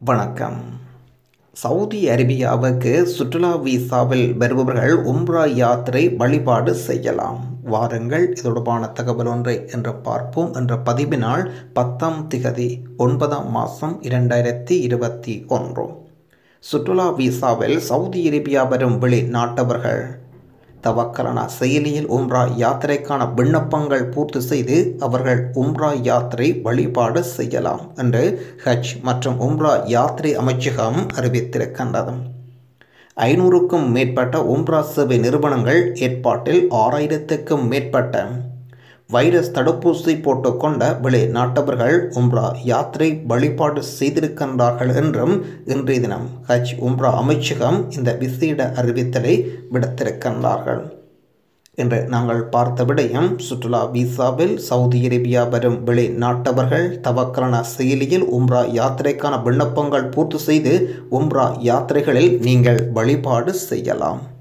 வணக்கம். சவுதி அரேபியாவுக்கு சுற்றுலா விசாவில் வருபவர்கள் உம்ரா யாத்திரை வழிபாடு செய்யலாம். வாருங்கள், இது தொடர்பான தகவல் ஒன்றை என்று பார்ப்போம். என்ற பதிவினால் 10ஆம் திகதி 9ஆம் மாதம் 2021 சுற்றுலா விசாவில் சவுதி அரேபியா வரும் வெளிநாட்டவர்கள் தவக்கலனா செயலியில் உம்ரா யாத்திரைக்கான விண்ணப்பங்கள் பூர்த்தி செய்து அவர்கள் உம்ரா யாத்திரை வழிபாடு செய்யலாம் என்று ஹஜ் மற்றும் உம்ரா யாத்திரை அமைச்சகம் அறிவித்திருக்கின்றது. 500க்கும் மேற்பட்ட உம்ரா சேவை நிறுவனங்கள் ஏற்பாட்டில் 6000க்கும் மேற்பட்ட வைரஸ் தடுப்பூசி போட்டுக்கொண்ட வெளிநாட்டவர்கள் உம்ரா யாத்திரை வழிபாடு செய்திருக்கின்றார்கள் என்றும் இன்றைய தினம் ஹஜ் உம்ரா அமைச்சகம் இந்த விசேட அறிவித்தலை விடுத்திருக்கின்றார்கள். இன்று நாங்கள் பார்த்த விடயம், சுற்றுலா விசாவில் சவுதி அரேபியா வரும் வெளிநாட்டவர்கள் தவக்கலனா செயலியில் உம்ரா யாத்திரைக்கான விண்ணப்பங்கள் பூர்த்தி செய்து உம்ரா யாத்திரைகளில் நீங்கள் வழிபாடு செய்யலாம்.